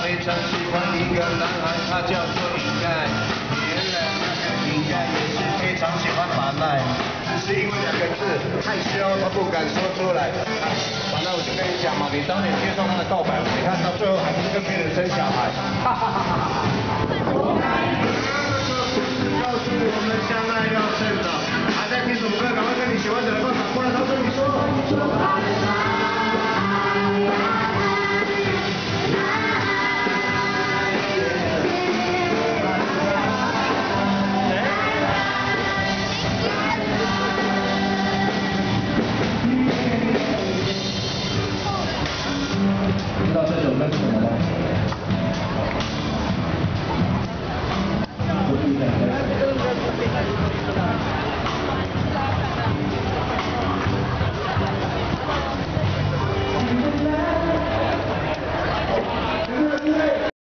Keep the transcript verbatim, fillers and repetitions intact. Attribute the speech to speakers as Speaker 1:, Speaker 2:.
Speaker 1: 非常喜欢一个男孩，他叫做应该。原来那个应该也是非常喜欢把脉，只是因为两个字害羞，他不敢说出来。反正我就跟你讲嘛，你当年接受他的告白，你看到最后还不是跟别人生小孩？哈哈哈哈哈！我们这个故事告诉我们相爱要趁早，还在听什么歌？